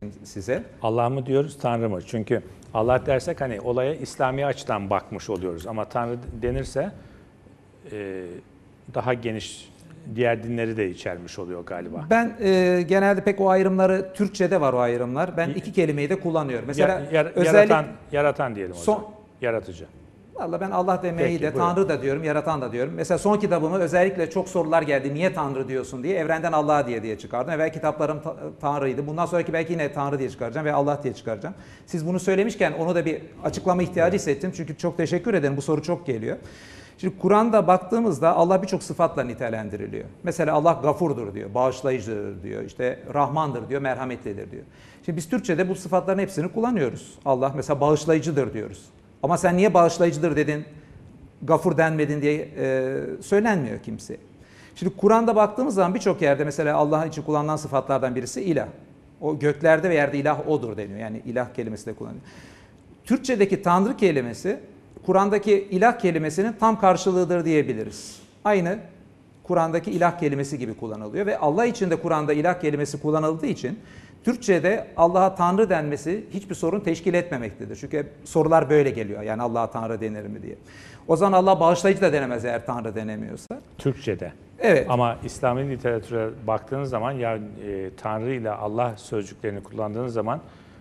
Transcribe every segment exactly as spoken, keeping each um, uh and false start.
size. Allah mı diyoruz, Tanrı mı? Çünkü Allah dersek hani olaya İslami açıdan bakmış oluyoruz. Ama Tanrı denirse e, daha geniş diğer dinleri de içermiş oluyor galiba. Ben e, genelde pek o ayrımları, Türkçe'de var o ayrımlar. Ben iki kelimeyi de kullanıyorum. Mesela ya, yar, özellik, yaratan, yaratan diyelim o son, zaman. Yaratıcı. Valla ben Allah demeyi Peki, de, buyurun. Tanrı da diyorum, yaratan da diyorum. Mesela son kitabımı özellikle çok sorular geldi. Niye Tanrı diyorsun diye. Evrenden Allah diye diye çıkardım. Evvel kitaplarım ta- Tanrı'ydı. Bundan sonraki belki yine Tanrı diye çıkaracağım ve Allah diye çıkaracağım. Siz bunu söylemişken onu da bir açıklama ihtiyacı hissettim. Çünkü çok teşekkür ederim. Bu soru çok geliyor. Şimdi Kur'an'da baktığımızda Allah birçok sıfatla nitelendiriliyor. Mesela Allah gafurdur diyor, bağışlayıcıdır diyor, işte Rahmandır diyor, merhametlidir diyor. Şimdi biz Türkçe'de bu sıfatların hepsini kullanıyoruz. Allah mesela bağışlayıcıdır diyoruz. Ama sen niye bağışlayıcıdır dedin, gafur denmedin diye e, söylenmiyor kimse. Şimdi Kur'an'da baktığımız zaman birçok yerde mesela Allah'ın için kullanılan sıfatlardan birisi ilah. O göklerde ve yerde ilah odur deniyor. Yani ilah kelimesi de kullanılıyor. Türkçedeki Tanrı kelimesi Kur'an'daki ilah kelimesinin tam karşılığıdır diyebiliriz. Aynı Kur'an'daki ilah kelimesi gibi kullanılıyor ve Allah için de Kur'an'da ilah kelimesi kullanıldığı için Türkçe'de Allah'a Tanrı denmesi hiçbir sorun teşkil etmemektedir. Çünkü sorular böyle geliyor. Yani Allah'a Tanrı denir mi diye. O zaman Allah bağışlayıcı da denemez eğer Tanrı denemiyorsa. Türkçe'de. Evet. Ama İslami literatüre baktığınız zaman ya e, Tanrı ile Allah sözcüklerini kullandığınız zaman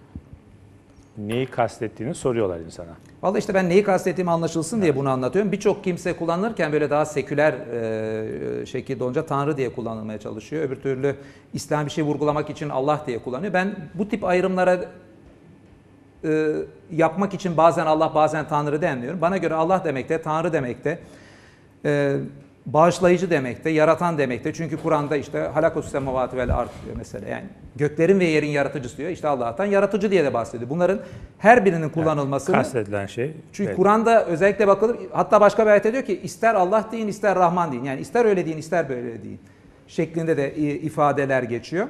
neyi kastettiğini soruyorlar insana. Vallahi işte ben neyi kastettiğimi anlaşılsın evet. diye bunu anlatıyorum. Birçok kimse kullanırken böyle daha seküler e, şekilde olunca Tanrı diye kullanılmaya çalışıyor. Öbür türlü İslam bir şey vurgulamak için Allah diye kullanıyor. Ben bu tip ayrımlara e, yapmak için bazen Allah bazen Tanrı denmiyorum. Bana göre Allah demek de Tanrı demek de e, bağışlayıcı demek de, yaratan demek de. Çünkü Kur'an'da işte halakos semavati vel ard diyor mesela. Yani göklerin ve yerin yaratıcısı diyor. İşte Allah'tan yaratıcı diye de bahsediyor. Bunların her birinin kullanılmasını... Yani kastedilen şey... Çünkü evet. Kur'an'da özellikle bakılır, hatta başka bir ayette diyor ki ister Allah deyin, ister Rahman deyin. Yani ister öyle deyin, ister böyle deyin. Şeklinde de ifadeler geçiyor.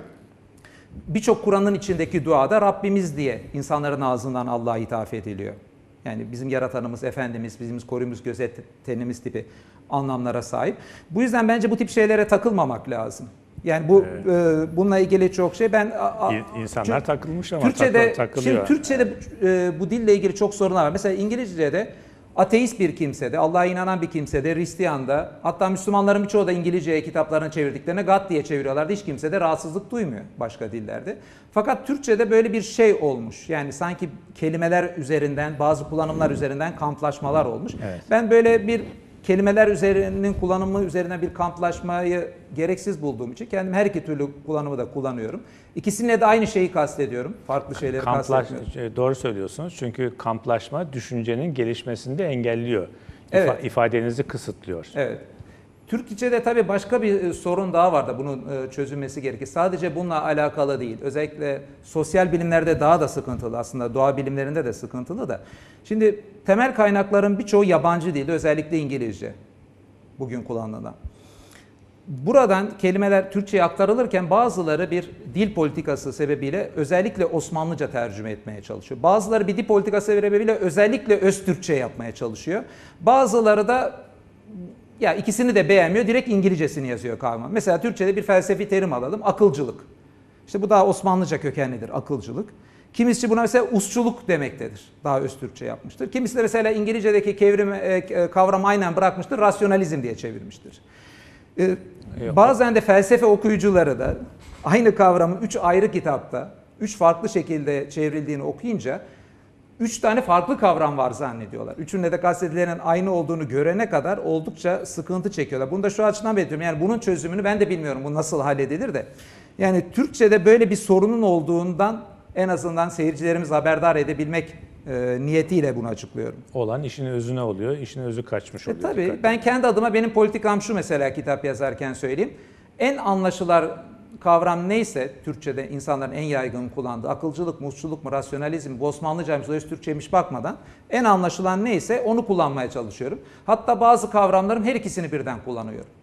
Birçok Kur'an'ın içindeki duada Rabbimiz diye insanların ağzından Allah'a hitap ediliyor. Yani bizim yaratanımız, Efendimiz, bizim koruyumuz, gözetenimiz tipi anlamlara sahip. Bu yüzden bence bu tip şeylere takılmamak lazım. Yani bu evet. e, bununla ilgili çok şey ben a, insanlar çünkü, takılmış ama Türkçe'de takılıyor. Şimdi Türkçe'de e, bu dille ilgili çok sorunlar var. Mesela İngilizce'de ateist bir kimse de, Allah'a inanan bir kimse de, Hristiyan'da, hatta Müslümanların birçoğu da İngilizce'ye kitaplarını çevirdiklerine God diye çeviriyorlardı. Hiç kimse de rahatsızlık duymuyor başka dillerde. Fakat Türkçe'de böyle bir şey olmuş. Yani sanki kelimeler üzerinden, bazı kullanımlar üzerinden kamplaşmalar olmuş. Evet. Ben böyle bir kelimeler üzerinin kullanımı üzerine bir kamplaşmayı gereksiz bulduğum için kendim her iki türlü kullanımı da kullanıyorum. İkisine de aynı şeyi kastediyorum. Farklı şeyleri Kamplaş, kastetmiyorum. Doğru söylüyorsunuz. Çünkü kamplaşma düşüncenin gelişmesini de engelliyor. Evet. İfa, ifadenizi kısıtlıyor. Evet. Türkçe'de tabii başka bir sorun daha var da bunun çözülmesi gerekir. Sadece bununla alakalı değil. Özellikle sosyal bilimlerde daha da sıkıntılı, aslında doğa bilimlerinde de sıkıntılı da. Şimdi temel kaynakların birçoğu yabancı dilde, özellikle İngilizce bugün kullanılan. Buradan kelimeler Türkçe'ye aktarılırken bazıları bir dil politikası sebebiyle özellikle Osmanlıca tercüme etmeye çalışıyor. Bazıları bir dil politikası sebebiyle özellikle Öztürkçe yapmaya çalışıyor. Bazıları da ya ikisini de beğenmiyor, direkt İngilizcesini yazıyor kavramı. Mesela Türkçe'de bir felsefi terim alalım, akılcılık. İşte bu daha Osmanlıca kökenlidir, akılcılık. Kimisi buna mesela usçuluk demektedir. Daha Öztürkçe yapmıştır. Kimisi de mesela İngilizce'deki kevrim, e, kavramı aynen bırakmıştır, rasyonalizm diye çevirmiştir. E, bazen de felsefe okuyucuları da aynı kavramın üç ayrı kitapta, üç farklı şekilde çevrildiğini okuyunca üç tane farklı kavram var zannediyorlar. Üçünde de kastedilenin aynı olduğunu görene kadar oldukça sıkıntı çekiyorlar. Bunu da şu açıdan belirtiyorum. Yani bunun çözümünü ben de bilmiyorum. Bu nasıl halledilir de. Yani Türkçe'de böyle bir sorunun olduğundan en azından seyircilerimizi haberdar edebilmek e, niyetiyle bunu açıklıyorum. Olan işin özüne oluyor. İşin özü kaçmış oluyor. E, tabii ben kendi adıma benim politikam şu mesela kitap yazarken söyleyeyim. En anlaşılar kavram neyse Türkçe'de insanların en yaygın kullandığı akılcılık, musçuluk mu, rasyonalizm, bu Osmanlıcaymış, Öztürkçeymiş bakmadan en anlaşılan neyse onu kullanmaya çalışıyorum. Hatta bazı kavramların her ikisini birden kullanıyorum.